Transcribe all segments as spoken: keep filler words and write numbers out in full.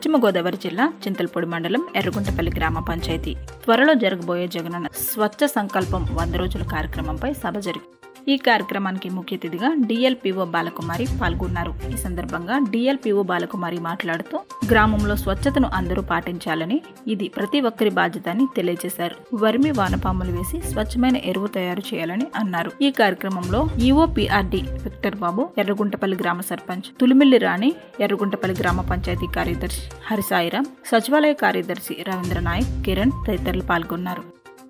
పశ్చిమ గోదావరి జిల్లా చింతలపూడి మండలం ఎర్రగుంటపల్లి గ్రామ పంచాయతీ త్వరలో జరగబోయే జగనన్న స్వచ్ఛ సంకల్పం వంద రోజుల కార్యక్రమంపై సభ జరిగింది. ఈ కార్యక్రమానికి ముఖ్య అతిథిగా డిఎల్పిఓ బాలకుమారి పాల్గొన్నారు. ఈ సందర్భంగా డిఎల్పిఓ బాలకుమారి మాట్లాడుతూ గ్రామంలో స్వచ్ఛతను అందరూ పాటించాలని, ఇది ప్రతి ఒక్కరి బాధ్యత అని తెలియజేశారు. వర్మి వానపాములు వేసి స్వచ్ఛమైన ఎరువు తయారు చేయాలని అన్నారు. ఈ కార్యక్రమంలో ఈఓపిఆర్డి విక్టర్ బాబు, ఎర్రగుంటపల్లి గ్రామ సర్పంచ్ తులిమిల్లి రాణి, ఎర్రగుంటపల్లి గ్రామ పంచాయతీ కార్యదర్శి హరిసాయిరాం, సచివాలయ కార్యదర్శి రవీంద్ర నాయక్, కిరణ్ తదితరులు పాల్గొన్నారు.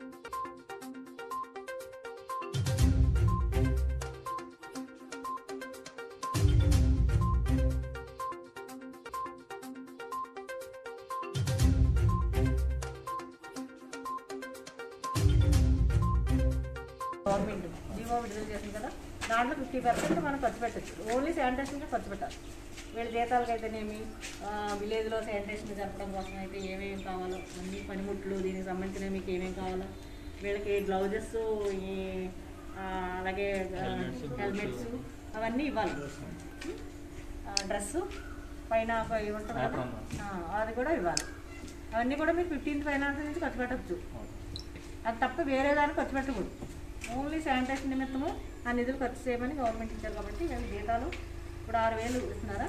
గవర్నమెంట్ జీవో విడుదల చేసింది కదా, దాంట్లో ఫిఫ్టీ పర్సెంట్ మనం ఖర్చు పెట్టచ్చు. ఓన్లీ శానిటేషన్గా ఖర్చు పెట్టాలి. వీళ్ళ జీతాలకు అయితేనేమి, విలేజ్లో శానిటేషన్ జరపడం కోసం అయితే ఏమేమి కావాలో అన్ని పనిముట్లు, దీనికి సంబంధించిన మీకు ఏమేమి కావాలో, వీళ్ళకి గ్లౌజెస్, ఈ అలాగే హెల్మెట్స్ అవన్నీ ఇవ్వాలి. డ్రెస్సు పైన ఉంటుంది కదా, అది కూడా ఇవ్వాలి. అవన్నీ కూడా మీరు ఫిఫ్టీన్త్ ఫైనాన్స్ నుంచి ఖర్చు పెట్టచ్చు. అది తప్ప వేరే దానికి ఖర్చు పెట్టకూడదు. ఓన్లీ శానిటేషన్ నిమిత్తము ఆ నిధులు ఖర్చు చేయమని గవర్నమెంట్ ఇచ్చారు కాబట్టి మేము జీతాలు ఇప్పుడు ఆరు వేలు ఇస్తున్నారా.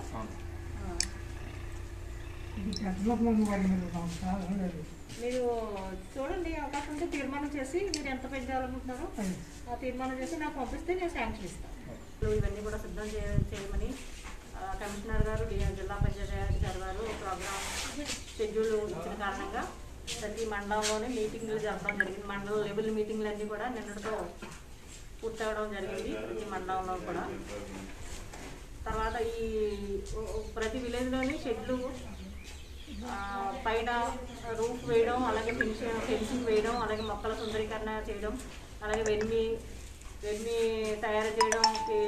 మీరు చూడండి, అవకాశం ఉంటే తీర్మానం చేసి మీరు ఎంత పెంచాలనుకుంటున్నారో ఆ తీర్మానం చేసి నాకు పంపిస్తే నేను శాంక్షన్ ఇస్తాను. ఇవన్నీ కూడా సిద్ధం చేయమని కమిషనర్ గారు, జిల్లా పంచాయతీ గారు గారు ప్రోగ్రామ్ షెడ్యూల్ ఇచ్చిన కారణంగా ప్రతి మండలంలోనే మీటింగ్లు జరపడం జరిగింది. మండల లెవెల్ మీటింగ్లు అన్నీ కూడా నిన్నటితో పూర్తవడం జరిగింది ప్రతి మండలంలో కూడా. తర్వాత ఈ ప్రతి విలేజ్లోని షెడ్లు పైన రూఫ్ వేయడం, అలాగే ఫెన్సింగ్ ఫెన్సింగ్ వేయడం, అలాగే మొక్కల సుందరీకరణ చేయడం, అలాగే వెన్మి వెన్మి తయారు చేయడం,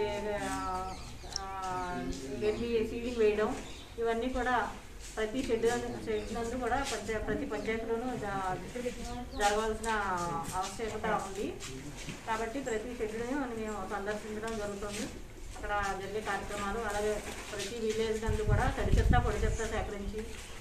వెన్మి సీడింగ్ వేయడం, ఇవన్నీ కూడా ప్రతి షెడ్ షెడ్ నందు కూడా పంచా ప్రతి పంచాయతీలోనూ జరగాల్సిన ఆవశ్యకత ఉంది. కాబట్టి ప్రతి షెడ్ని మేము సందర్శించడం జరుగుతుంది. అక్కడ జరిగే కార్యక్రమాలు, అలాగే ప్రతి విలేజ్ నందు కూడా తడి చెత్త పొడి చెత్త సేకరించి